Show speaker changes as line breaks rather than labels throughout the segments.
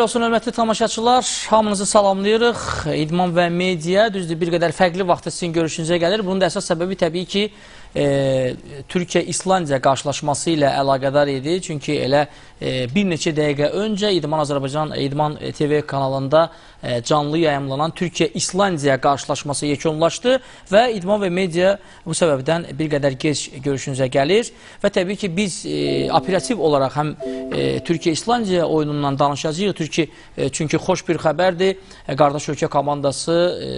olsun, hörmətli tamaşaçılar, hamınızı salamlayırıq. İdman və media, düzdür, bir qədər fərqli vaxtda sizin görüşünüzə gəlir. Bunun da əsas səbəbi təbii ki, Türkiyə-İslandiya qarşılaşması ilə əlaqədar idi. Çünki elə bir neçə dəqiqə öncə İdman Azərbaycan İdman TV kanalında canlı yayımlanan Türkiyə-İslandiya qarşılaşması yekunlaşdı və İdman və media bu səbəbdən bir qədər gec görüşünüzə gəlir. Və təbii ki, biz operativ olaraq həm Türkiyə-İslandiya oyunundan danışacağıq. Çünki xoş bir xəbərdir. Qardaş ölkə komandası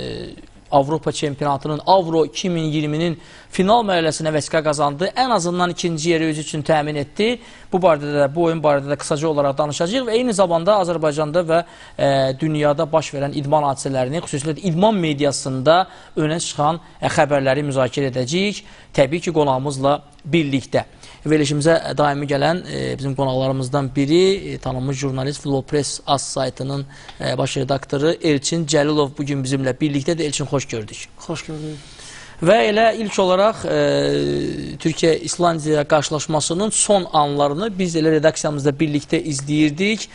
Avropa çempionatının Avro 2020-nin final mərhələsinə vəsiqə qazandı. Ən azından ikinci yeri özü üçün təmin etdi. Bu oyun barədə də qısaca olaraq danışacağıq və eyni zamanda Azərbaycanda və dünyada baş verən idman hadisələrini, xüsusilə idman mediasında önə çıxan xəbərləri müzakirə edəcəyik. Təbii ki, qonağımızla birlikdə. Verilişimizə daimi gələn bizim qonaqlarımızdan biri tanınmış jurnalist Flopress AS saytının baş redaktoru Elçin Cəlilov bugün bizimlə birlikdədir. Elçin, xoş gördük.
Xoş gördük.
Və elə ilk olaraq Türkiyə-İslandiya qarşılaşmasının son anlarını biz elə redaksiyamızda birlikdə izləyirdik.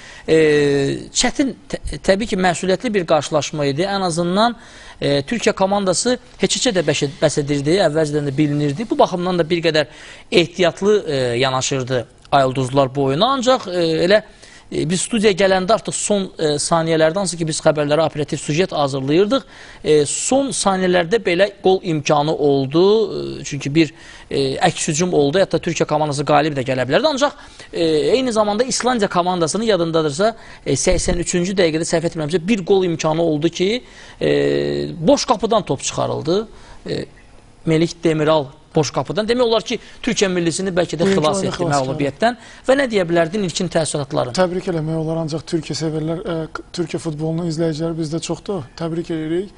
Çətin, təbii ki, məsuliyyətli bir qarşılaşma idi. Ən azından Türkiyə komandası heç-heçə də bəs edirdi, əvvəlcədən də bilinirdi. Bu baxımdan da bir qədər ehtiyatlı yanaşırdı Ayılduzlar bu oyuna. Ancaq elə biz studiyaya gələndə artıq son saniyələrdə, hansı ki biz xəbərlərə operativ sujet hazırlayırdıq. Son saniyələrdə belə qol imkanı oldu. Çünki bir əks hücum oldu. Hətta Türkiyə komandası qalib də gələ bilərdi. Ancaq eyni zamanda İslandiya komandasının yadındadırsa 83-cü dəqiqədə səhv etmirəmsə bir qol imkanı oldu ki boş qapıdan top çıxarıldı. Melik Demiral boş qapıdan. Demək olar ki, Türkiyə millisini bəlkə də xilas etdi məğlubiyyətdən. Və nə deyə bilərdin ilkin təəssüratların?
Təbrik eləmək olar, ancaq Türkiyə sevərlər, Türkiyə futbolunun izləyiciləri bizdə çoxdur. Təbrik edirik.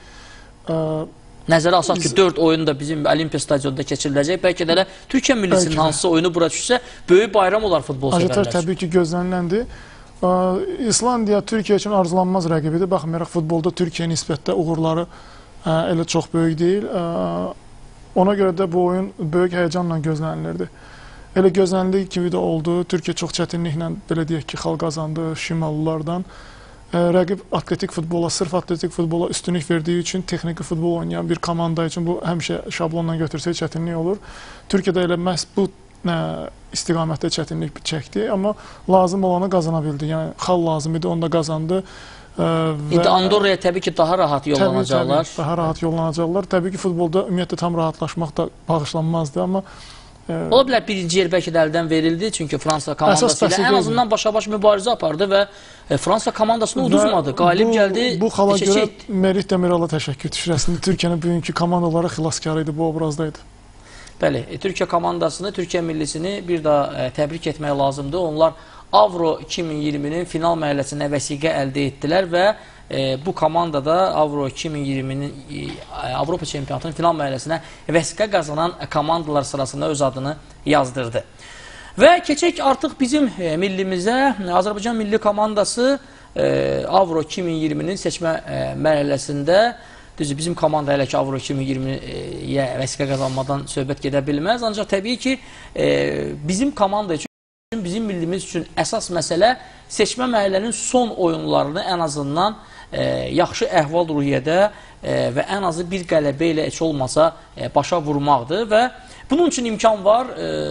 Nəzərə alsaq ki, 4 oyun da bizim Olimpiya stadionunda keçiriləcək. Bəlkə də Türkiyə millisinin hansısa oyunu bura düşsə, böyük bayram olar futbol sevərlər.
Təbii ki, gözləniləndir. İslandiya Türkiyə üçün arzulanmaz rəqibidir. Baxmayaraq, futbolda Türkiyə nisbətdə uğurları elə çox böyük deyil. Ona görə də bu oyun böyük həyəcanla gözlənilirdi. Elə gözlənildiyi kimi də oldu. Türkiyə çox çətinliklə, belə deyək ki, xal qazandı Şimallılardan. Rəqib atletik futbola, sırf atletik futbola üstünlük verdiyi üçün texniki futbol oynayan bir komanda üçün bu həmişə şablonla götürsək çətinlik olur. Türkiyədə elə məhz bu istiqamətdə çətinlik çəkdi, amma lazım olanı qazana bildi. Yəni, xal lazım idi, onu da qazandı.
İndi Andorraya təbii ki, daha rahat yollanacaqlar.
Təbii, daha rahat yollanacaqlar. Təbii ki, futbolda ümumiyyətlə tam rahatlaşmaq da bağışlanmazdı, amma
ola bilər birinci yer bəlkə də əldən verildi, çünki Fransa komandası ilə ən azından başa-baş mübarizə apardı və Fransa komandasını uduzmadı, qalib gəldi.
Bu xala görə Melik Demirala təşəkkür düşür. Əslində, Türkiyənin bugünkü komandaları xilaskarı idi, bu obrazdaydı.
Bəli, Türkiyə komandasını, Türkiyə millisini bir daha təbrik etmək lazımdır. Onlar Avro 2020-nin final mərhələsinə vəsiqə əldə etdilər və bu komandada Avro 2020-nin Avropa çempionatının final mərhələsinə vəsiqə qazanan komandalar sırasında öz adını yazdırdı. Və keçək artıq bizim millimizə. Azərbaycan milli komandası Avro 2020-nin seçmə mərhələsində, düzdür, bizim komanda hələ ki Avro 2020-yə vəsiqə qazanmadan söhbət gedə bilməz. Ancaq təbii ki, bizim komanda üçün, bizim millimiz üçün əsas məsələ seçmə mərhələnin son oyunlarını ən azından yaxşı əhval-ruhiyyədə və ən azı bir qələbə ilə heç olmasa başa vurmaqdır və bunun üçün imkan var.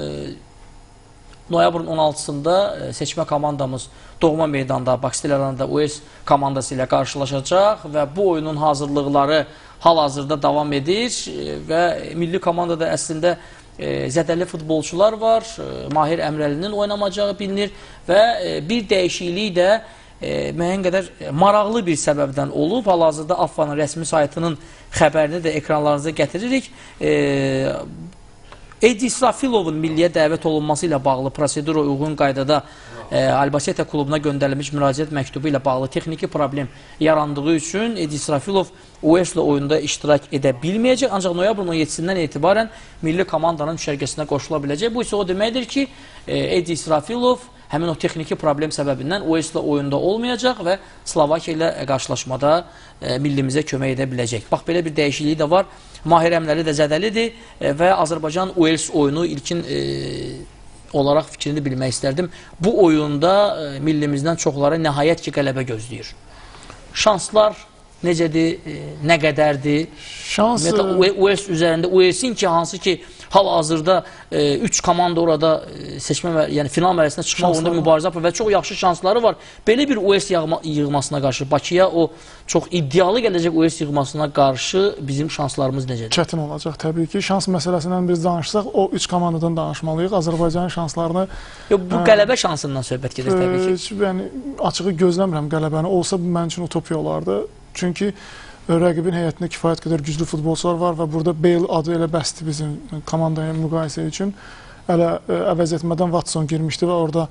Noyabrın 16-sında seçmə komandamız doğma meydanda, Baksil arenada US komandası ilə qarşılaşacaq və bu oyunun hazırlıqları hal-hazırda davam edir və milli komandada əslində zədəli futbolçular var. Mahir Əmrəlinin oynamayacağı bilinir və bir dəyişiklik də müəyyən qədər maraqlı bir səbəbdən olub. Hal-hazırda AFFA'nın rəsmi saytının xəbərini də ekranlarınıza gətiririk. Edi İsrafilovun milliyə dəvət olunması ilə bağlı prosedura uyğun qaydada Albacete klubuna göndərilmiş müraciət məktubu ilə bağlı texniki problem yarandığı üçün Edi İsrafilov UES-lə oyunda iştirak edə bilməyəcək. Ancaq noyabrın 17-sindən etibarən milli komandanın düşərgəsinə qoşula biləcək. Bu isə o deməkdir ki, Edi İsrafilov həmin o texniki problem səbəbindən UES-lə oyunda olmayacaq və Slovakiya ilə qarşılaşmada millimizə kömək edə biləcək. Bax, belə bir dəyişikliyi də var. Mahir Əmrəli də zədəlidir və Azərbaycan-Uels oyunu ilkin olaraq fikrini bilmək istərdim. Bu oyunda millimizdən çoxları nəhayət ki, qələbə gözləyir. Şanslar necədir, nə qədərdir?
Şans...
Wales üzərində, Walesin ki, hansı ki, hal-hazırda 3 komanda orada seçmə və yəni final mərhələsində çıxmaq uğrunda mübarizə apır və çox yaxşı şansları var. Belə bir Wales yığmasına qarşı, Bakıya o çox iddialı gələcək Wales yığmasına qarşı bizim şanslarımız necədir?
Çətin olacaq təbii ki. Şans məsələsindən biz danışsaq, o 3 komandadan danışmalıyıq. Azərbaycanın şanslarını...
Bu qələbə şansından söhbət gedir təbii ki.
Yəni, açığı gözləmirəm qələbəni. Olsa bu mənim üçün utopiya olardı. Çünki rəqibin heyətində kifayət qədər güclü futbolçular var və burada Bale adı elə bəsdir bizim komandaya müqayisə üçün. Elə əvəz etmədən Watson girmişdi və orada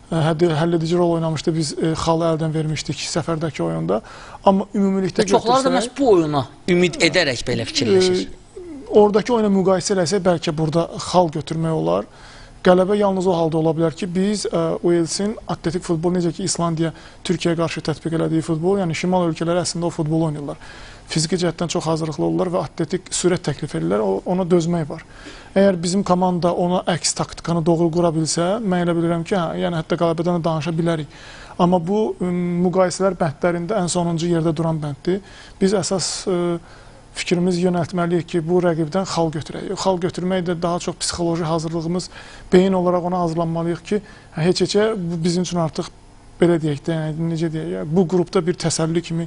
həll edici rol oynamışdı. Biz xalı əldən vermişdik səfərdəki oyunda. Amma ümumilikdə götürsək...
Çoxlar da məhz bu oyuna ümid edərək belə fikirləşir.
Oradakı oyuna müqayisə eləsək, bəlkə burada xal götürmək olar. Qələbə yalnız o halda ola bilər ki, biz Walesin atletik futbol, necə ki İslandiya Türkiyəyə qarşı tətbiq elədiyi futbol, yəni şimal ölkələri əslində o futbolu oynayırlar. Fiziki cəhətdən çox hazırlıqlı olurlar və atletik sürət təklif edirlər, ona dözmək var. Əgər bizim komanda ona əks taktikanı doğru qura bilsə, mən elə bilirəm ki, yəni hətta qələbədən də danışa bilərik. Amma bu müqayisələr bəndlərində ən sonuncu yerdə duran bənddir. Biz əsas fikrimiz yönəltməliyik ki, bu rəqibdən xal götürək. Xal götürmək də daha çox psixoloji hazırlığımız, beyin olaraq ona hazırlanmalıyıq ki, heç-heçə bu bizim üçün artıq belə deyək də, yəni, necə deyək, bu qrupda bir təsəlli kimi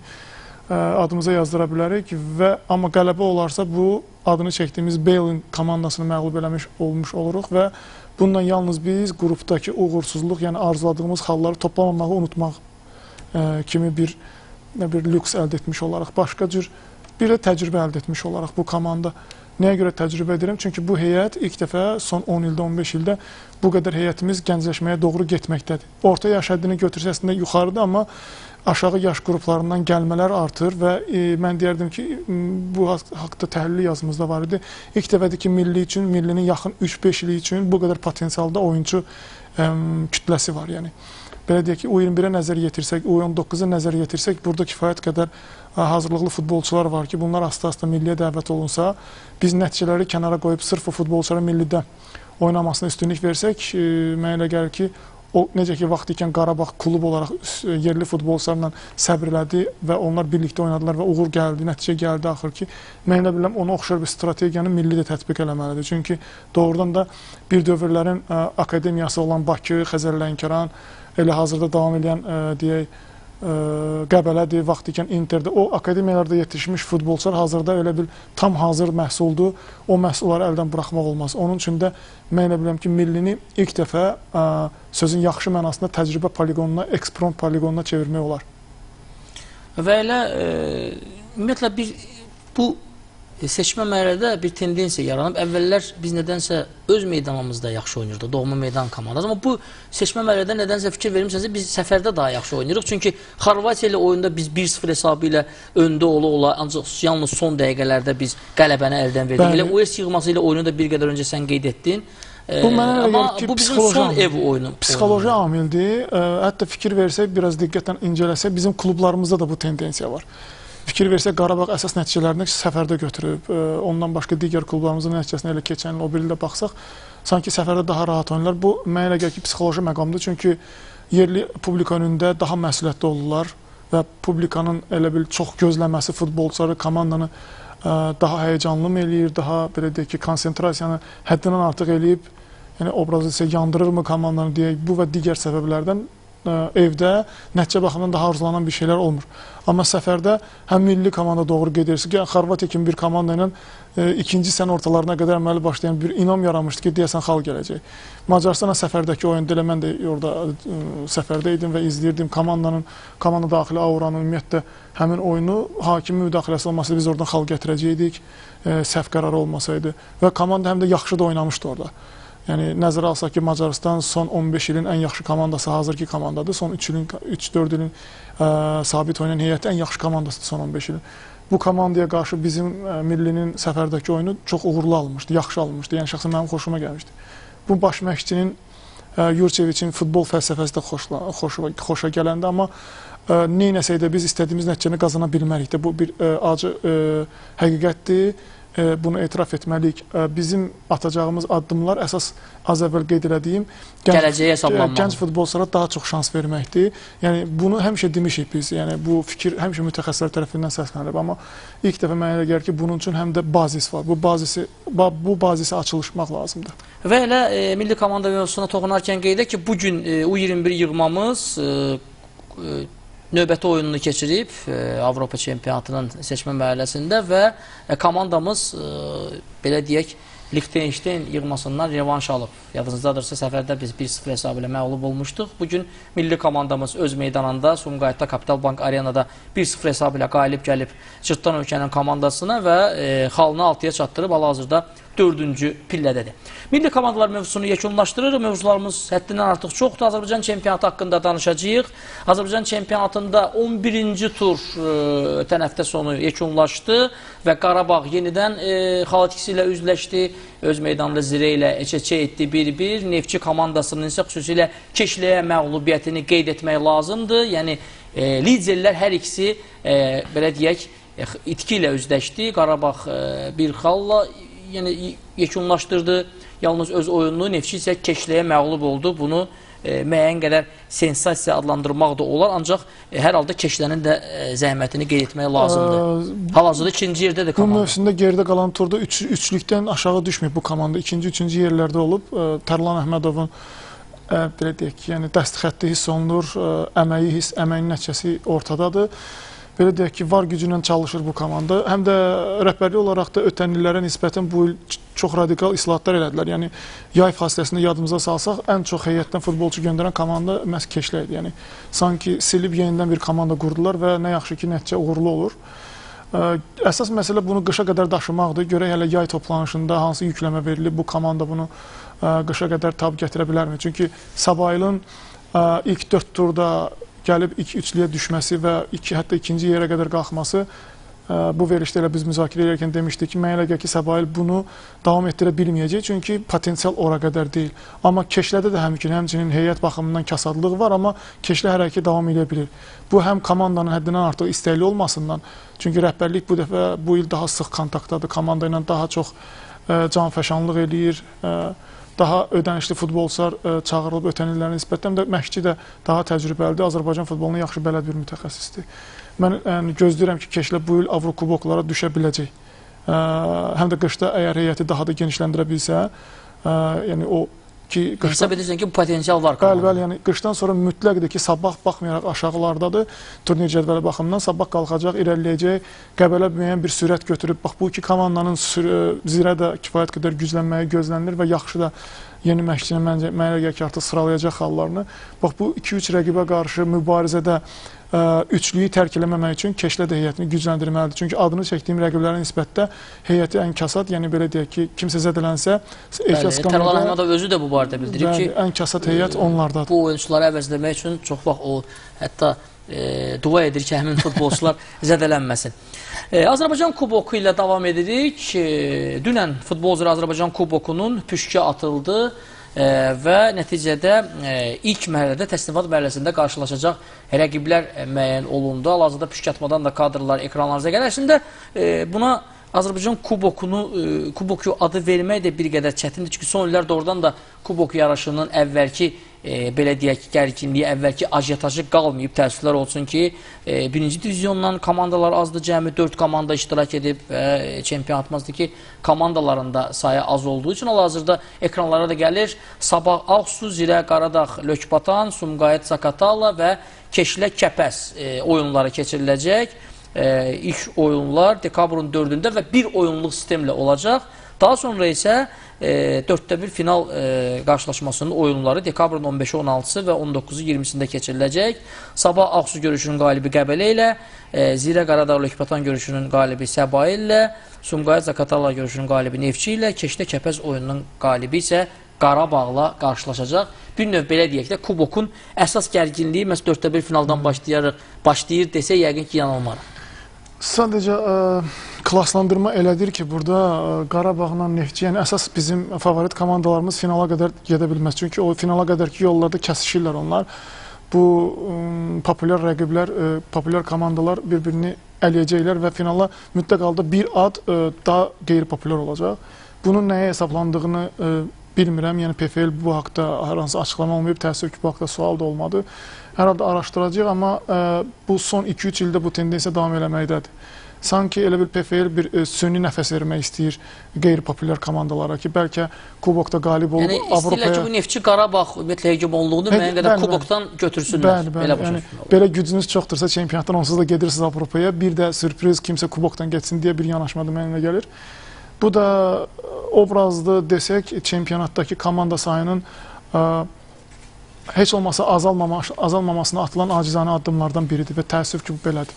adımıza yazdıra bilərik və amma qələbə olarsa bu adını çəkdiyimiz Bale'in komandasını məğlub eləmiş olmuş oluruq və bundan yalnız biz qrupdakı uğursuzluq, yəni arzuladığımız xalları toplamamağı unutmaq kimi bir lüks əldə etmiş olaraq, başqa cür bir də təcrübə əldə etmiş olaraq bu komanda. Nəyə görə təcrübə edirəm? Çünki bu heyət ilk dəfə son 10 ildə, 15 ildə bu qədər heyətimiz gəncləşməyə doğru getməkdədir. Orta yaş həddini götürsə əslində yuxarıdır, amma aşağı yaş qruplarından gəlmələr artır və mən deyərdim ki, bu haqda təhlil yazımızda var idi. İlk dəfədir ki, milli üçün, millinin yaxın 3-5 ili üçün bu qədər potensialda oyuncu kütləsi var. Yəni belə deyək ki, U21-ə nəzər yetirsək, U19-a nəzər yetirsək, burada kifayət qədər hazırlıqlı futbolçular var ki, bunlar asta-asta milliyə dəvət olunsa, biz nəticələri kənara qoyub sırf o futbolçulara millidə oynamasına üstünlük versək, mənə elə gəlir ki, o necə ki, vaxt ikən Qarabağ klub olaraq yerli futbolçularla səbr elədi və onlar birlikdə oynadılar və uğur gəldi, nəticə gəldi axır ki, mən elə biləm, ona oxşar bir strategiyanı milli də tətbiq eləməlidir. Çünki doğrudan da bir dövrlərin akademiyası olan Bakı, Xəzər Lənkəran, elə hazırda davam edən, deyək, Qəbələdir, vaxt ikən Interdə, o akademiyalarda yetişmiş futbolçular hazırda elə bil tam hazır məhsuldur, o məhsulları əldən buraxmaq olmaz. Onun üçün də mən elə biləm ki, millini ilk dəfə sözün yaxşı mənasında təcrübə poligonuna, eksprompt poligonuna çevirmək olar.
Və elə, ümumiyyətlə, bu seçmə mərhələdə bir tendensiya yaranıb. Əvvəllər biz nədənsə öz meydanımızda yaxşı oynayırdıq, doğma meydan komandası. Amma bu seçmə mərhələdə nədənsə fikir vermişsənsə, biz səfərdə daha yaxşı oynayırıq. Çünki Xorvatiya ilə oyunda biz 1-0 hesabı ilə öndə ola-ola, ancaq yalnız son dəqiqələrdə biz qələbəni əldən verdik. Elə US yığması ilə oyunu da bir qədər öncə sən qeyd etdin.
Amma
bu bizim son ev oyunu.
Psixoloji amildir. Hətta fikir versək, biraz diqqətlə incələsək, bizim klublarımızda da bu tendensiya var. Fikir versək, Qarabağ əsas nəticələrini səfərdə götürüb, ondan başqa digər klublarımızın nəticəsində elə keçən il, o bir ildə baxsaq, sanki səfərdə daha rahat oynayırlar. Bu, mənə elə gəlir ki, psixoloji məqamdır. Çünki yerli publika önündə daha məsuliyyətli olurlar və publikanın elə bil çox gözləməsi futbolçuları, komandanı daha həyəcanlı mı eləyir, daha belə deyək ki, konsentrasiyanı həddindən artıq eləyib, yəni obrazı isə yandırırmı komandanı deyək, bu və digər səbəblərdən evdə nəticə baxımından daha arzulanan bir şeylər olmur. Amma səfərdə həm milli komanda doğru gedirsə ki, Xorvatiya kimi bir komanda ilə ikinci sənə ortalarına qədər əməli başlayan bir inam yaranmışdı ki, deyəsən xal gələcək. Macaristana səfərdəki oyunda elə mən də orada səfərdə idim və izləyirdim komanda daxili auranı, ümumiyyətlə həmin oyunu hakimin müdaxiləsi olmasa biz oradan xal gətirəcəkdik, səhv qərarı olmasaydı və komanda həm də yaxşı da oynamışdı orada. Yəni, nəzərə alsaq ki, Macaristan son 15 ilin ən yaxşı komandası hazırki komandadır. Son 3-4 ilin sabit oynayan heyəti ən yaxşı komandasıdır son 15 ilin. Bu komandaya qarşı bizim millinin səfərdəki oyunu çox uğurlu alınmışdı, yaxşı alınmışdı. Yəni, şəxsən mənim xoşuma gəlmişdi. Bu baş məşqçinin Yurçeviçin futbol fəlsəfəsi də xoşa gələndə, amma neynəsək də biz istədiyimiz nəticəni qazana bilmərik də. Bu bir acı həqiqətdir. bunu etiraf etməliyik. Bizim atacağımız addımlar əsas az əvvəl qeyd elədiyim
gələcəyə hesablanmalı.
Gənc futbolçulara daha çox şans verməkdir. Yəni bunu həmişə demişik biz. Yəni bu fikir həmişə mütəxəssislər tərəfindən səslənib, amma ilk dəfə mənə elə gəlir ki, bunun üçün həm də bazis var. Bu bazisi açılışmaq lazımdır.
Və elə milli komanda mövzusuna toxunarkən qeyd edək ki, bu gün U21 yığmamız növbəti oyununu keçirib Avropa çempionatının seçmə mərhələsində və komandamız belə deyək Liechtenstein yığmasından revanş alıb. Yadınızdadırsa səfərdə biz 1-0 hesabı ilə məğlub olmuşduq. Bugün milli komandamız öz meydanında Sumqayıtda Kapital Bank Arenada 1-0 hesabı ilə qalib gəlib Cırtdan ölkənin komandasına və xalını 6-ya çatdırıb hal-hazırda 4-cü pillədədir. Milli komandalar mövzusunu yekunlaşdırırıq. Mövzularımız həddindən artıq çoxdur. Azərbaycan çempionatı haqqında danışacağıq. Azərbaycan çempionatında 11-ci tur ötən həftə sonu yekunlaşdı və Qarabağ yenidən xalatiksi ilə üzləşdi. Öz meydanında Zirə ilə eç-eçə etdi 1-1. Neftçi komandasının isə xüsusilə Keşləyə məğlubiyyətini qeyd etmək lazımdır. Yəni, liderlər hər ikisi, belə deyək, itki ilə üzləşdi. Qarabağ bir xalla yekunlaşdırdı. Yalnız öz oyununu, Neftçi isə Keşləyə məğlub oldu. Bunu müəyyən qədər sensasiya adlandırmaq da olar. Ancaq hər halda Keşlənin də zəhmətini qeyd etmək lazımdır. Hal-hazırda ikinci yerdədir komanda.
Bu mövsümdə geridə qalan turda üçlükdən aşağı düşməyib bu komanda. İkinci, üçüncü yerlərdə olub. Tərlan Əhmədovun belə deyək ki, yəni dəst xətti hiss olunur, əməyin nəticəsi ortadadır. Belə deyək ki, var gücü ilə çalışır bu komanda. Həm də rəhbərlik olaraq da ötən illərə nisbətən bu il çox radikal islahatlar elədilər. Yəni, yay fasiləsində yadımıza salsaq, ən çox heyətdən futbolçu göndərən komanda məhz Keşlə idi. Yəni, sanki silib yenidən bir komanda qurdular və nə yaxşı ki, nəticə uğurlu olur. Əsas məsələ bunu qışa qədər daşımaqdır. Görək hələ yay toplanışında hansı yükləmə verilib, bu komanda bunu qışa qədər tab gətirə bilərmi? Çünki Sabahilin ilk 4 turda gəlib 2-3-lüyə düşməsi və hətta ikinci yerə qədər qalxması, bu verilişdə elə biz müzakirə edərkən demişdik ki, mənə elə gəlir ki, Səbail bunu davam etdirə bilməyəcək, çünki potensial ora qədər deyil. Amma Keşlədə də həmçinin heyət baxımından kasadlıq var, amma Keşlə hər iki davam edə bilir. Bu həm komandanın həddindən artıq istəkli olmasından, çünki rəhbərlik bu dəfə, bu il daha sıx kontaktdadır, komanda ilə daha çox canfəşanlıq eləyir, daha ödənişli futbolçular çağırılıb ötən illərin nisbətən də məşqçi də daha təcrübəlidir. Azərbaycan futboluna yaxşı bələd bir mütəxəssisdir. Mən gözləyirəm ki, Keşlə bu il Avrokuboklara düşə biləcək. Həm də qışda əgər heyəti daha da genişləndirə bilsə, yəni o ki...
Hesab edirsən ki, bu potensial var komanda.
Bəli, yəni qışdan sonra mütləqdir ki, Sabah baxmayaraq aşağılardadır, turnir cədvəli baxımından Sabah qalxacaq, irəliləyəcək, Qəbələ müəyyən bir sürət götürüb, bax bu iki komandanın Zirə də kifayət qədər güclənməyi gözlənilir və yaxşı da yeni məşqçini mənə gəlir ki, artıq sıralayacaq hallarını. Bax bu 2-3 rəqibə qarşı mübarizədə üçlüyü tərk eləməmək üçün Keşlə də heyətini gücləndirməlidir. Çünki adını çəkdiyim rəqiblərin nisbətdə heyəti ən kasad, yəni belə deyək ki, kimsə zədələnsə...
Tərlan Əhmədov özü də bu barədə bildirib ki,
ən kasad heyət onlardadır.
Bu oyunçuları əvəzləmək üçün çox vaxt o, hətta dua edir ki, həmin futbolçular zədələnməsin. Azərbaycan kuboku ilə davam edirik. Dünən futbolcular Azərbaycan kubokunun püşkə atıldı və nəticədə ilk mərhələdə təsnifat mərhələsində qarşılaşacaq rəqiblər müəyyən olundu. Hal-hazırda püşkə atmadan da kadrlar ekranlarınıza gəlir. Əslində buna Azərbaycan kuboku adı vermək də bir qədər çətindir. Çünki son illər doğrudan da kubok yarışının əvvəlki belə deyək ki, gərginliyi, əvvəlki ajitajı qalmayıb. Təəssüflər olsun ki, birinci divizyondan komandalar azdır, cəmi 4 komanda iştirak edib və çempionatımızdakı komandaların da sayı az olduğu üçün hal-hazırda ekranlara da gəlir. Sabah Ağsu, Zirə, Qaradağ, Lökbatan, Sumqayıt, Zaqatala və Keşlə Kəpəz oyunları keçiriləcək. İlk oyunlar dekabrın 4-də və bir oyunluq sistemlə olacaq. Daha sonra isə 4-1 final qarşılaşmasının oyunları dekabrın 15-i, 16-sı və 19-u, 20-sində keçiriləcək. Sabah Ağsu görüşünün qalibi Qəbələ ilə, Zirə Qaradağ Lökbatan görüşünün qalibi Səbail ilə, Sumqayıt Zaqatala görüşünün qalibi Neftçi ilə, Keşlə Kəpəz oyununun qalibi isə Qarabağla qarşılaşacaq. Bir növ belə deyək də, kubokun əsas gərginliyi məhz 4-1 finaldan başlayır desə, yəqin ki, yanılmarım.
Sadəcə klaslandırma elədir ki, burada Qarabağla Neftçi, yəni əsas bizim favorit komandalarımız finala qədər gedə bilməz. Çünki o finala qədərki yollarda kəsişirlər onlar. Bu populyar rəqiblər, populyar komandalar bir-birini eləyəcəklər və finala mütləq halda bir ad daha qeyri-populyar olacaq. Bunun nəyə hesablandığını bilmirəm. Yəni PFL bu haqda hər hansı açıqlama olmayıb, təəssüf ki, bu haqda sual da olmadı. Hər halda araşdıracağıq, amma bu son 2-3 ildə bu tendensiya davam eləməkdədir. Sanki elə bir PFL bir süni nəfəs vermək istəyir qeyri-populyar komandalara ki, bəlkə kubokda qalib olub
Avropaya... Yəni istəyirlər ki, bu Neftçi Qarabağ ümumiyyətlə hegemonluğunu müəyyən qədər kubokdan götürsünlər.
Bəli. Belə gücünüz çoxdursa çempionatdan onsuz da gedirsiniz Avropaya, bir də sürpriz kimsə kubokdan geçsin deyə bir yanaşma da mənimlə gəlir. Bu da obrazlı desək, çempionatdakı komanda sayının heç olmasa azalmamasına atılan acizanə addımlardan biridir və təəssüf ki, bu belədir.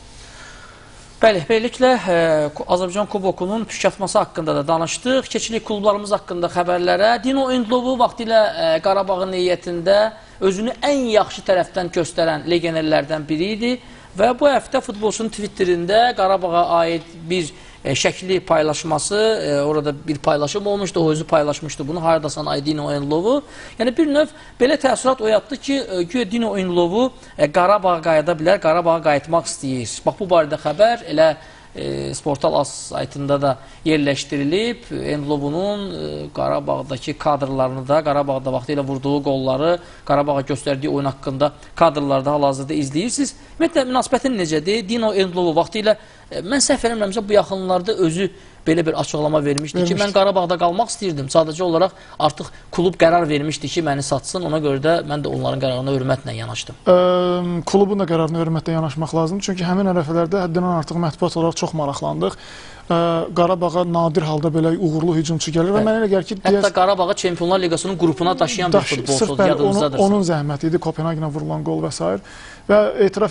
Bəli, beləliklə Azərbaycan Kubokunun püşkatması haqqında da danışdıq. Keçilik klublarımız haqqında xəbərlərə. Dino Endlovu vaxtilə Qarabağın niyyətində özünü ən yaxşı tərəfdən göstərən legionerlərdən biri idi və bu həftə futbolçunun Twitterində Qarabağa aid bir şəkli paylaşması, orada bir paylaşım olmuşdu, o özü paylaşmışdı bunu, haradasan ay Dino Endlovu. Yəni bir növ belə təəssürat oyatdı ki, güya Dino Endlovu Qarabağa qayıda bilər, Qarabağa qayıtmaq istəyir. Bax, bu barədə xəbər elə Sportal AS saytında da yerləşdirilib. Endlovunun Qarabağdakı kadrlarını da, Qarabağda vaxtilə vurduğu qolları, Qarabağa göstərdiyi oyun haqqında kadrlarda hal-hazırda izləyirsiniz. Ümumiyyətlə, münasibətin necədir? Dino Endlovu vaxtilə, mən səhv eləmirəmsə, bu yaxınlarda özü belə bir açıqlama vermişdi ki, mən Qarabağda qalmaq istəyirdim. Sadəcə olaraq artıq klub qərar vermişdi ki, məni satsın. Ona görə də mən də onların qərarına hörmətlə yanaşdım.
Klubun da qərarına hörmətlə yanaşmaq lazımdır. Çünki həmin ərəfələrdə həddindən artıq mətbuat olaraq çox maraqlandıq. Qarabağa nadir halda belə uğurlu hücumçu gəlir və mənə elə gəlir ki,
hətta Qarabağı Çempionlar Liqasının qrupuna daşıyan bir futbolçudur, yadınızdadır.
Onun zəhməti idi, Kopenhagenə vurulan qol və s. Və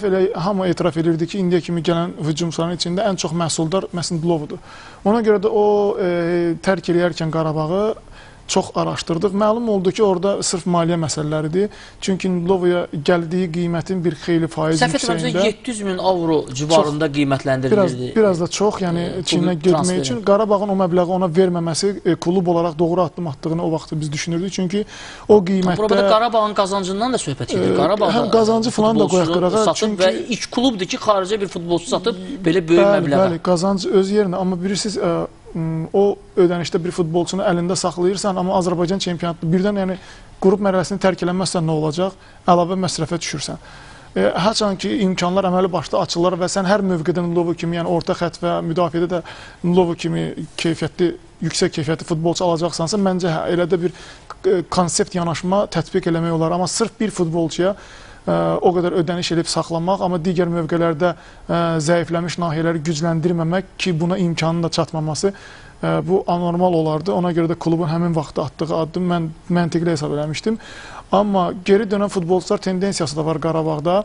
hamı etiraf edirdi ki, indiyə kimi gələn hücumçuların içində ən çox məhsuldar Məsindlovudur. Ona görə də o tərk eləyərkən Qarabağı çox araşdırdıq. Məlum oldu ki, orada sırf maliyyə məsələləridir. Çünki Ndlovuya gəldiyi qiymətin bir xeyli faiz yüksəyində.
700 min avro civarında qiymətləndirilirdi.
Biraz da çox, yəni Çinə getmək üçün. Qarabağın o məbləği ona verməməsi klub olaraq doğru addım atdığını o vaxtı biz düşünürdük. Çünki o qiymətdə...
Burada Qarabağın qazancından da söhbət edir.
Həm qazancı falan da qoyaq qırağa.
Satıb və ilk klubdur ki, xaricə bir futbolçu satıb belə böyük məbləğə.
Bəli, qazanc öz yerində. Amma bilirsiniz, o ödənişdə bir futbolçunu əlində saxlayırsan, amma Azərbaycan çempionatı birdən yəni qrup mərhələsini tərk eləməzsən nə olacaq? Əlavə məsrəfə düşürsən. Haçan ki, imkanlar əməli başda açılır və sən hər mövqedə Ndlovu kimi, yəni orta xətt və müdafiədə də Ndlovu kimi yüksək keyfiyyətli futbolçu alacaqsansa, məncə elə də bir konsept yanaşma tətbiq eləmək olar. Amma sırf bir futbolçuya o qədər ödəniş edib saxlamaq, amma digər mövqelərdə zəifləmiş nahiyələri gücləndirməmək ki, buna imkanın da çatmaması bu anormal olardı. Ona görə də klubun həmin vaxtda atdığı addım mən məntiqli hesab eləmişdim. Amma geri dönən futbolçular tendensiyası da var Qarabağda.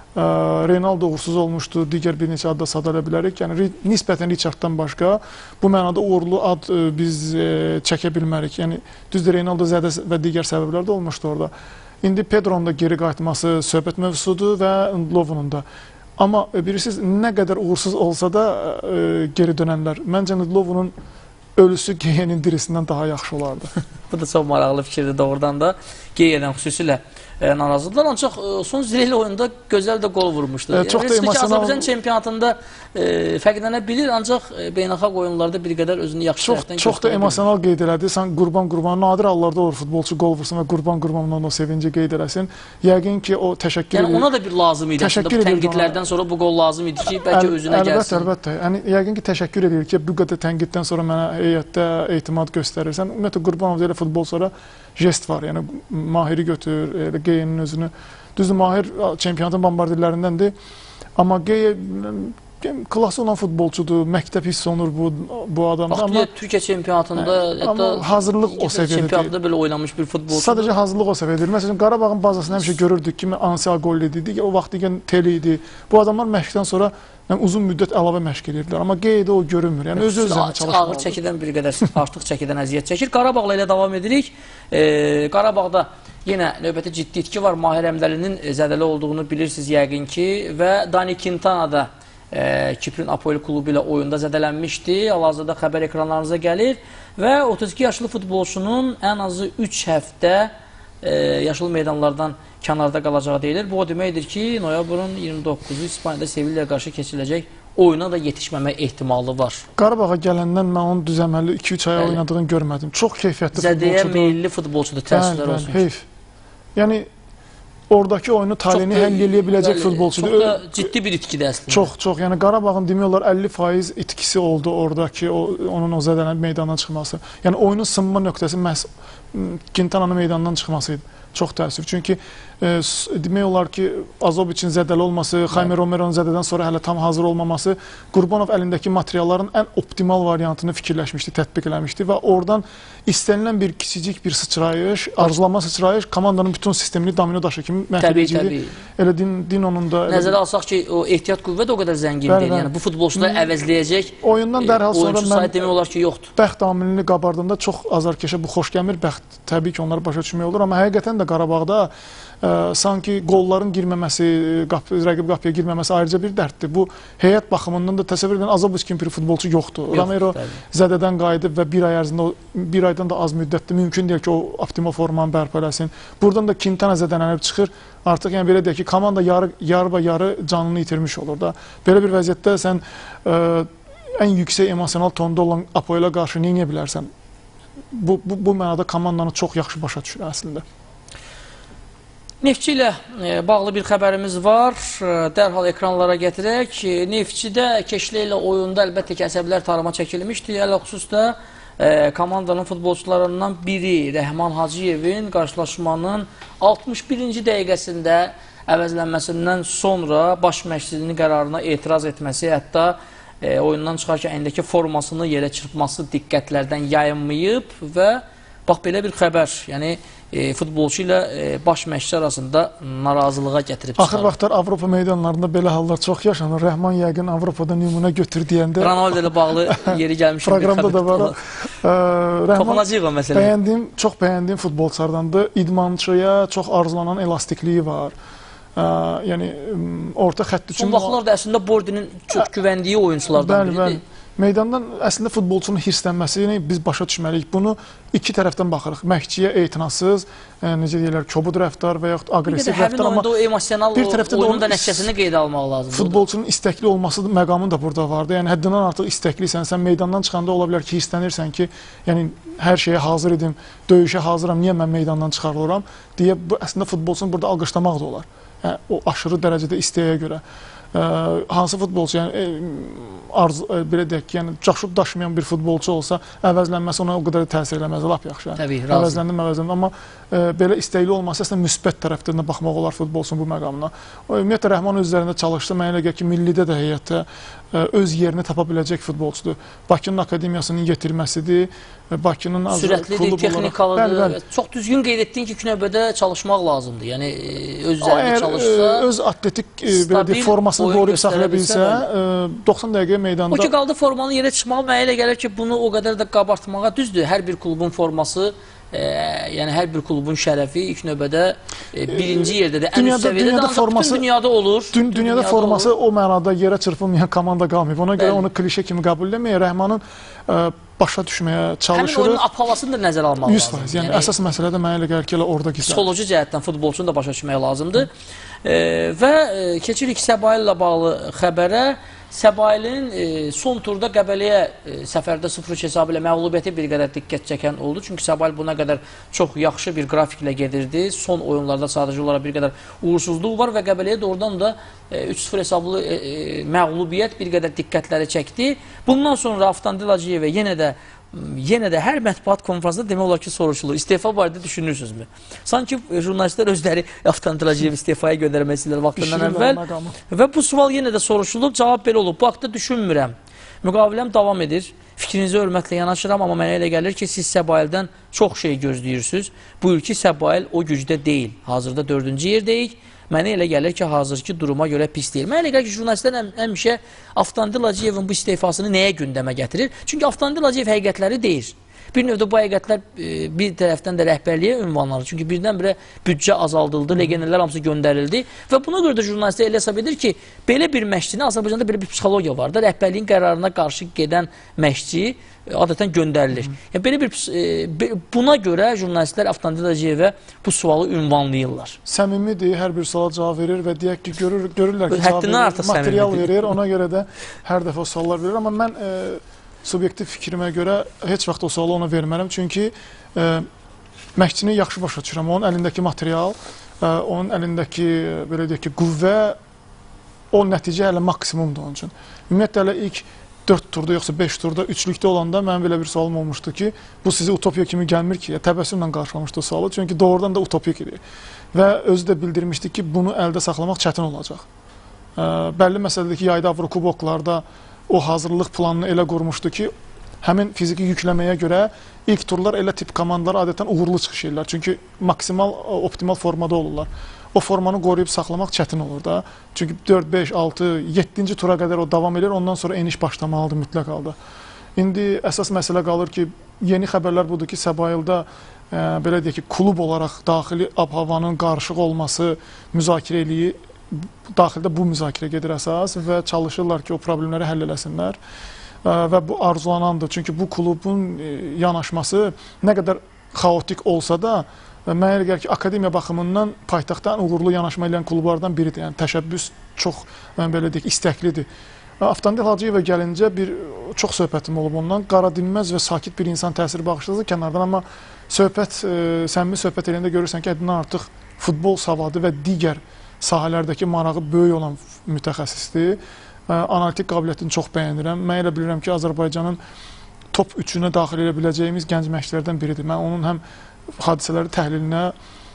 Reynaldo uğursuz olmuşdu, digər bir neçə adda sadala bilərik. Yəni nisbətən Richarddan başqa bu mənada uğurlu ad biz çəkə bilmərik. Yəni düzdür, Reynaldo zədə və digər səbəblər də olmuşdu orada. İndi Pedro'nun da geri qayıtması söhbət mövzusudur və Ndlovunun da. Amma bilirsiniz, nə qədər uğursuz olsa da geri dönənlər, məncə Ndlovunun ölüsü Geye'nin dirisindən daha yaxşı olardı.
Bu da çox maraqlı fikirdir doğrudan da. Geye'dən xüsusilə narazıdırlar. Ancaq son zirehli oyunda gözəl də qol vurmuşdu.
Çox da emosional...
Azərbaycan çempionatında fərqlənə bilir, ancaq beynəlxalq oyunlarda bir qədər özünü yaxşı tərəfdən göstərə bilir.
Çox da emosional qeyd elədi. Sən qurban, nadir hallarda olur futbolçu qol vursun və qurban o sevinci qeyd eləsin. Yəqin ki, o təşəkkür edir.
Yəni ona da bir lazım idi. Bu tənqidlərdən sonra bu qol lazım idi ki, bəlkə özünə gəlsin.
Əlbəttə. Yəni yəqin ki, təşəkkür edir ki, bu qədər tənqiddən sonra mənə heyətdə etimad göstərirsən. Ümumiyyətlə Qurbanov elə futbolçulara jest var. Yəni Mahiri götür, Geye'nin özünü. Düzdür, Mahir çempionatın bombardirlərindəndir. Amma Geye klası olan futbolçudur, məktəb hiss olunur bu adamda.
Amma Türkiyə çempionatında,
amma hazırlıq o səviyyədə deyil.
Çempionatında belə oynamış bir futbolçudur.
Sadəcə hazırlıq o səviyyədə deyil. Məsələn, Qarabağın bazasını həmişə görürdük ki, Ansiya Golli idi, o vaxt digən Teli idi. Bu adamlar məşqdən sonra uzun müddət əlavə məşq edirlər. Amma Geye'də o görünmür. Yəni öz-özünə çalışmalıdır.
Ağır çəkidən bir qədər artıq çəkidən əziyyət çəkir. Qarabağla ilə davam edirik. Qarabağda yenə növbəti ciddi itki var. Mahir Əmdəlinin zədəli olduğunu bilirsiniz yəqin ki və Dani Quintana da Kiprin Apoel klubu ilə oyunda zədələnmişdi. Hal-hazırda xəbər ekranlarınıza gəlir və 32 yaşlı futbolçunun ən azı 3 həftə yaşıl meydanlardan kənarda qalacağı deyilir. Bu o deməkdir ki, noyabrın 29-u İspaniyada Sevilla'ya qarşı keçiriləcək oyuna da yetişməmək ehtimalı var.
Qarabağa gələndən mən onun düzəməli 2-3 aya oynadığını görmədim. Çox keyfiyyətli
Zədəyə
futbolçudur.
meyilli futbolçudur, təəssüflər olsun.
Heyf. Yəni oradakı oyunu taleyini həll eləyə biləcək futbolçudur.
Çox da ciddi bir itkidir əslində.
Çox. Yəni Qarabağın demək olar 50% itkisi oldu oradakı onun o zədələnib meydandan çıxması. Yəni oyunun sınma nöqtəsi məhz Quintana'nın meydandan çıxması idi. Çox təəssüf. Çünki demək olar ki, Azoviçin zədəli olması, Jaime Romero'nun zədədən sonra hələ tam hazır olmaması, Qurbanov əlindəki materialların ən optimal variantını fikirləşmişdi, tətbiq eləmişdi və oradan istənilən bir kiçicik bir sıçrayış, arzulanma sıçrayış komandanın bütün sistemini domino daşı kimi məhv edəcəkdi. Elə Dino'nun da...
Nəzərə alsaq ki, o ehtiyat qüvvə də o qədər zəngin deyil. Yəni bu futbolçuları əvəzləyəcək
oyundan dərhal sonra
oyuncu sayı demək olar ki, yoxdur.
Bəxt amilini qabardığında çox azarkeşə bu xoş gəlmir. Bəxt təbii ki, onları başa düşmək olur, amma həqiqətən də Qarabağda sanki qolların girməməsi, rəqib qapıya girməməsi ayrıca bir dərddir. Bu heyət baxımından da təsəvvür edin, Azoviç kimi bir futbolçu yoxdur. Romero zədədən qayıdıb və bir ay ərzində, bir aydan da az müddətdə mümkün deyil ki, o optimal formanı bərpa eləsin. Buradan da Quintana zədələnib çıxır. Artıq yəni belə deyək ki, komanda yarı və yarı canını itirmiş olur da. Belə bir vəziyyətdə sən ən yüksək emosional tonda olan Apoel'a qarşı nə edə bilərsən? Bu mənada komandanı çox yaxşı başa düşür əslində.
Neftçi ilə bağlı bir xəbərimiz var. Dərhal ekranlara gətirək. Neftçidə Keşlə ilə oyunda əlbəttə ki, əsəblər tarıma çəkilmişdi. Ələ xüsusda komandanın futbolçularından biri Rəhman Hacıyevin qarşılaşmanın 61-ci dəqiqəsində əvəzlənməsindən sonra baş məşqçinin qərarına etiraz etməsi, hətta oyundan çıxarkən əlindəki formasını yerə çırpması diqqətlərdən yayınmayıb və bax belə bir xəbər, yəni futbolçu ilə baş məşqçi arasında narazılığa gətirib çıxarır.
Axır vaxtlar Avropa meydanlarında belə hallar çox yaşanır. Rəhman yəqin Avropada nümunə götür deyəndə
Ronaldo ilə bağlı yeri gəlmiş
proqramda da var.
Toxunacağıq o məsələyə.
Çox bəyəndiyim futbolçulardandır. İdmançıya çox arzulanan elastikliyi var. Yəni orta xətt üçün
son vaxtlarda əslində Bordinin çox güvəndiyi oyunçulardan biridir.
Meydandan əslində futbolçunun hirslənməsini biz başa düşməliyik. Bunu iki tərəfdən baxırıq. Məşqçiyə etinasız, necə deyirlər, kobud rəftar və yaxud aqressiv rəftar, amma
o emosional oyunun da nəticəsini qeydə almaq lazımdır.
Futbolçunun istəkli olması məqamı da burada vardı. Yəni həddindən artıq istəklisən, sən meydandan çıxanda ola bilər ki, hirslənirsən ki, yəni hər şeyə hazır idim, döyüşə hazıram, niyə mən meydandan çıxarılıram deyə əslində futbolçunu burada alqışlamaq da olar. Yəni, o aşırı dərəcədə istəyə görə. Hansı futbolçu, yəni belə deyək ki, yəni caşıb daşımayan bir futbolçu olsa, əvəzlənməsi ona o qədər təsir eləməz, lap yaxşı.
Təbii,
əvəzləndim, amma belə istəkli olması əslində müsbət tərəfdən baxmaq olar futbolçunun bu məqamına. Ümumiyyətlə Rəhman öz üzərində çalışdı, mənə elə gəlir ki, millidə də heyətdə öz yerini tapa biləcək futbolçudur. Bakının akademiyasının yetirməsidir, Bakının
sürətlidir, texnikalıdır. Çox düzgün qeyd etdin ki, növbədə çalışmaq lazımdır. Yəni öz üzərində çalışsa,
öz atletik formasını qoruyub saxlaya bilsə, 90 dəqiqə meydanda...
O ki, qaldı formanın yerə çıxmağı, mənə elə gəlir ki, bunu o qədər də qabartmağa düzdür. Hər bir klubun forması, yəni hər bir klubun şərəfi ilk növbədə birinci yerdə də, ən üst səviyyədə də, ancaq bütün dünyada olur.
Dünyada forması o mənada yerə çırpılmayan komanda qalmayıb. Ona görə onu klişe kimi qəbul eləməyə, Rəhmanın başa düşməyə çalışırıq.
Həmin oyunun ap-havasını da nəzərə almaq lazımdır.
100%. Yəni əsas məsələ də mənə elə gəlir ki, orada gizlənir.
Psixoloji cəhətdən futbolçunu da başa düşmək lazımdır. Və keçirik Səbail ilə bağlı xəbərə. Səbailin son turda Qəbələyə səfərdə 0-3 hesabı ilə məğlubiyyəti bir qədər diqqət çəkən oldu. Çünki Səbail buna qədər çox yaxşı bir qrafiklə gedirdi. Son oyunlarda sadəcə olaraq bir qədər uğursuzluq var və Qəbələyə doğrudan da 3-0 hesablı məğlubiyyət bir qədər diqqətləri çəkdi. Bundan sonra Avtandil Hacıyevə yenə də hər mətbuat konferansında demək olar ki, soruşulur. İstefa barədə düşünürsünüzmü? Sanki jurnalistlər özləri Avtandil Hacıyev istifaya göndərmək istəyirlər vaxtından əvvəl. Və bu sual yenə də soruşulub, cavab belə olub. Bu haqda düşünmürəm. Müqaviləm davam edir. Fikrinizi hörmətlə yanaşıram, amma mənə elə gəlir ki, siz Səbaildən çox şey gözləyirsiniz. Bu ilki Səbail o gücdə deyil. Hazırda 4-cü yerdəyik. Mənə elə gəlir ki, hazırki duruma görə pis deyil. Mənə elə gəlir ki, jurnalistlər həmişə Avtandil Hacıyevin bu istifasını nəyə gündəmə gətirir? Çünki Avtandil Hacıyev həqiqətləri deyir. Bir növdə bu həqiqətlər bir tərəfdən də rəhbərliyə ünvanlanır. Çünki birdən-birə büdcə azaldıldı, legionerlər hamısı göndərildi və buna görə də jurnalistlər elə hesab edir ki, belə bir məşqçini, Azərbaycanda belə bir psixologiya var da, rəhbərliyin qərarına qarşı gedən məşqçi adətən göndərilir. Yəni, belə bir, buna görə jurnalistlər Avtandil Hacıyevə bu sualı ünvanlayırlar.
Səmimidir, hər bir suala cavab verir və deyək ki, görürlər ki,
həddindən artıq
material verir, ona görə də hər dəfə o suallar verir. Amma mən subyektiv fikrimə görə heç vaxt o sualı ona vermərəm. Çünki məşqçini yaxşı başa düşürəm. Onun əlindəki material, onun əlindəki, belə deyək ki, qüvvə, o nəticə hələ maksimumdur onun üçün. Ümumiyyətlə, hələ ilk 4 turda, yoxsa 5 turda, üçlükdə olanda mənim belə bir sualım olmuşdu ki, bu sizi utopiya kimi gəlmir ki, təbəssümlə qarşılamışdı o sualı, çünki doğrudan da utopik idi. Və özü də bildirmişdi ki, bunu əldə saxlamaq çətin olacaq. Bəlli məsələdir ki, yayda Avrokuboklarda o hazırlıq planını elə qurmuşdu ki, həmin fiziki yükləməyə görə ilk turlar elə tip komandalar adətən uğurlu çıxış edirlər. Çünki maksimal, optimal formada olurlar. O formanı qoruyub saxlamaq çətin olur da. Çünki 4, 5, 6, 7-ci tura qədər o davam edir, ondan sonra eniş başlamalıdır mütləq halda. İndi əsas məsələ qalır ki, yeni xəbərlər budur ki, Səbaildə belə deyək ki, klub olaraq daxili ab-havanın qarışıq olması müzakirə eləyir. Daxildə bu müzakirə gedir əsas və çalışırlar ki, o problemləri həll eləsinlər. Və bu arzulanandır. Çünki bu klubun yanaşması nə qədər xaotik olsa da, mənə elə gəlir ki, akademiya baxımından paytaxtdan uğurlu yanaşma edən klublardan biridir. Yəni, təşəbbüs çox, mən belə deyək, istəklidir. Avtandil Hacıyevə gəlincə çox söhbətim olub ondan. Qara dinməz və sakit bir insan təsiri bağışladı kənardan, amma səmimi söhbət eləyəndə görürsən ki, həddindən artıq futbol savadı və digər sahələrdəki marağı böyük olan mütəxəssisdir. Analitik qabiliyyətini çox bəyənirəm. Mən elə bilirəm ki, Azərbaycanın top 3-ünə daxil edə biləcəyimiz gənc məşqçilərdən biridir. Mən onun həm hadisələri təhlilinə,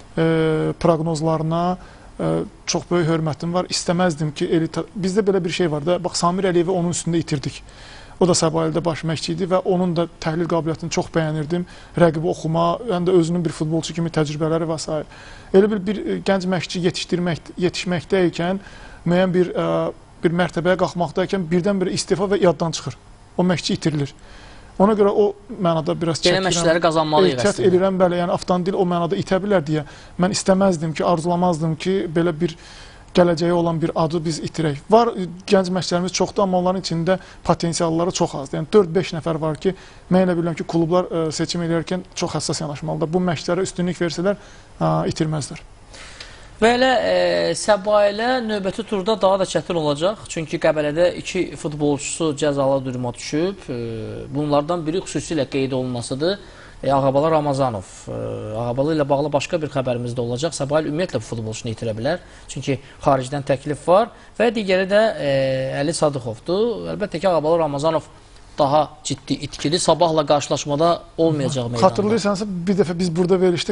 proqnozlarına çox böyük hörmətim var. İstəməzdim ki, bizdə belə bir şey var da, bax, Samir Əliyevi onun üstündə itirdik. O da Səbaildə baş məşqçi idi və onun da təhlil qabiliyyətini çox bəyənirdim. Rəqibi oxuma, həm də özünün bir futbolçu kimi təcrübələri və s. Elə bir gənc məşqçi yetişməkdəykən, müəyyən bir mərtəbəyə qalxmaqdaykən birdən-birə istifa və yaddan çıxır. O məşqçi itirilir. Ona görə o mənada biraz
belə məşqçiləri qazanmalıyıq
əslində. Ehtiyat edirəm, bəli, yəni Avtandil o mənada itə bilər deyə mən istəməzdim ki, arzulamazdım ki, belə bir gələcəyi olan bir adı biz itirək. Var, gənc məşqçilərimiz çoxdur, amma onların içində potensialları çox azdır. Yəni 4-5 nəfər var ki, mən elə bilirəm ki, klublar seçim edərkən çox həssas yanaşmalıdır. Bu məşqçilərə üstünlük versələr, itirməzlər.
Və elə Səbailə növbəti turda daha da çətin olacaq. Çünki Qəbələdə 2 futbolçusu cəzalı duruma düşüb. Bunlardan biri xüsusilə qeyd olunmasıdır. Ağabala Ramazanov. Ağabala ilə bağlı başqa bir xəbərimiz də olacaq. Səbail ümumiyyətlə bu futbolçunu itirə bilər. Çünki xaricdən təklif var. Və digəri də Əli Sadıxovdur. Əlbəttə ki, Ağabala Ramazanov daha ciddi itkili. Sabahla qarşılaşmada olmayacaq meydanda.
Xatırlayırsansə, bir dəfə biz burada verilişdə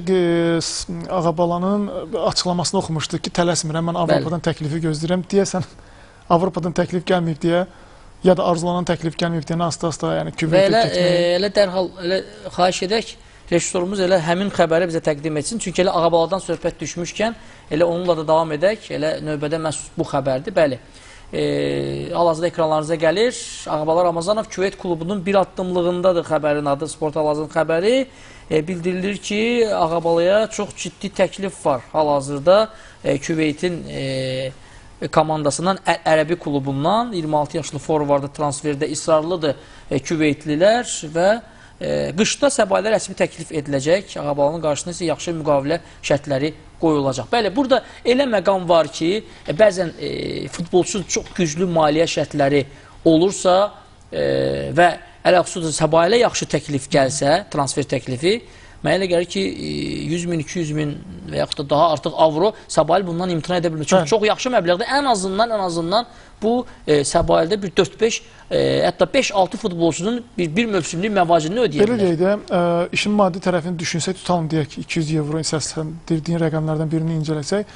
Ağabalanın açıqlamasını oxumuşduq ki, tələsmirəm, mən Avropadan təklifi gözləyirəm. Deyəsən, Avropadan təklif gəlməyib deyə, ya da arzulanan təklif gəlməyib deyə, asta-asta, yəni küvətə getməyi.
Elə dərhal, xahiş edək, rejissorumuz elə həmin xəbəri bizə təqdim etsin. Çünki elə Ağabaladan söhbət düşmüşkən, elə onunla da davam edək. Elə növbədə məhz bu xəbərdir. Bəli. Hal-hazırda ekranlarınıza gəlir. Ağabala Ramazanov Küveyt klubunun bir addımlığındadır xəbərin adı, Sport Hal-hazırın xəbəri. Bildirilir ki, Ağabalaya çox ciddi təklif var hal-hazırda Küveytin komandasından, Ərəbi klubundan. 26 yaşlı forvarda transferdə israrlıdır Küveytlilər və qışda Səbailə rəsmi təklif ediləcək. Ağabalanın qarşısında isə yaxşı müqavilə şərtləri qoyulacaq. Bəli, burada elə məqam var ki, bəzən futbolçu çox güclü maliyyə şərtləri olursa və ələxüsusən Səbailə yaxşı təklif gəlsə, transfer təklifi, mənə elə gəlir ki, 100 min, 200 min və yaxud da daha artıq avro Səbail bundan imtina edə bilmir. Çünki çox yaxşı məbləğdə ən azından bu Səbaildə bir 4-5, hətta 5-6 futbolçunun bir mövsümlük məvacilini ödəyə bilər.
Belə deyək, işin maddi tərəfini düşünsək, tutalım deyək ki, 200 evro səsləndirdiyin rəqəmlərdən birini incələsək,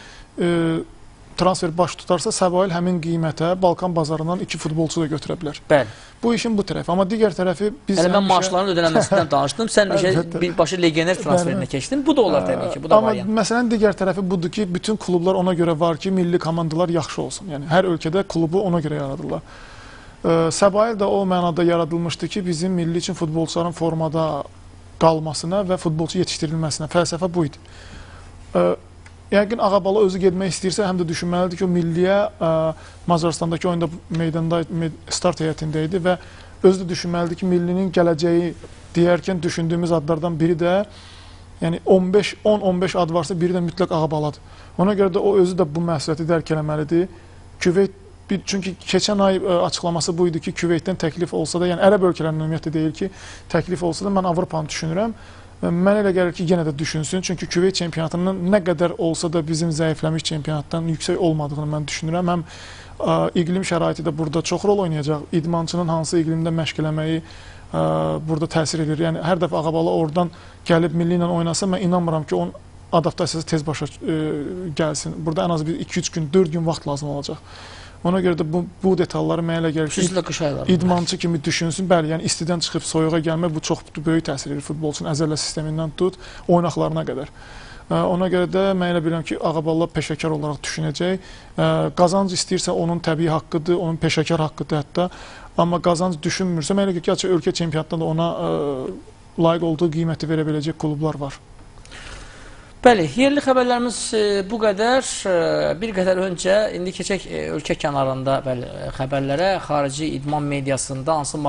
transfer baş tutarsa Səbail həmin qiymətə Balkan bazarından 2 futbolçu da götürə bilər.
Bəli.
Bu işin bu tərəfi. Amma digər tərəfi biz...
Hələ mən maaşların ödənilməsindən danışdım. Sən birbaşa legioner transferinə keçdin. Bu da olar təbii ki. Bu da variant.
Amma məsələn digər tərəfi budur ki, bütün klublar ona görə var ki, milli komandalar yaxşı olsun. Yəni hər ölkədə klubu ona görə yaradırlar. Səbail də o mənada yaradılmışdı ki, bizim milli üçün futbolçuların formada qalmasına və futbolçu yetişdirilməsinə. Fəlsəfə bu idi. Yəqin Ağabala özü getmək istəyirsə, həm də düşünməlidir ki, o milliyə Macaristandakı oyunda meydanda start heyətində idi və özü də düşünməlidir ki, millinin gələcəyi deyərkən düşündüyümüz adlardan biri də, yəni 10-15 ad varsa, biri də mütləq Ağabaladır. Ona görə də o özü də bu məsuliyyəti dərk eləməlidir. Küveyt, çünki keçən ay açıqlaması bu idi ki, Küveytdən təklif olsa da, yəni ərəb ölkələrinin ümumiyyətlə deyil ki, təklif olsa da mən Avropanı düşünürəm. Mən elə gəlir ki, yenə də düşünsün. Çünki Küveyt çempionatının nə qədər olsa da bizim zəifləmiş çempionatdan yüksək olmadığını mən düşünürəm. Həm iqlim şəraiti də burada çox rol oynayacaq. İdmançının hansı iqlimdə məşq eləməyi burada təsir edir. Yəni hər dəfə Ağabala oradan gəlib milli ilə oynasa, mən inanmıram ki, onun adaptasiyası tez başa gəlsin. Burada ən az bir 2-3 gün, 4 gün vaxt lazım olacaq. Ona görə də bu detalları mənə elə gəlir ki, idmançı kimi düşünsün. Bəli, yəni istidən çıxıb soyuğa gəlmək bu çox böyük təsir edir futbolçunun əzələ sistemindən tut, oynaqlarına qədər. Ona görə də mən elə bilirəm ki, Ağabala peşəkar olaraq düşünəcək. Qazanc istəyirsə onun təbii haqqıdır, onun peşəkar haqqıdır hətta. Amma qazanc düşünmürsə, mən elə ki, ölkə çempionatında da ona layiq olduğu qiyməti verə biləcək klublar var.
Bəli, yerli xəbərlərimiz bu qədər. Bir qədər öncə, indi keçək ölkə kənarında xəbərlərə, xarici idman mediasında hansı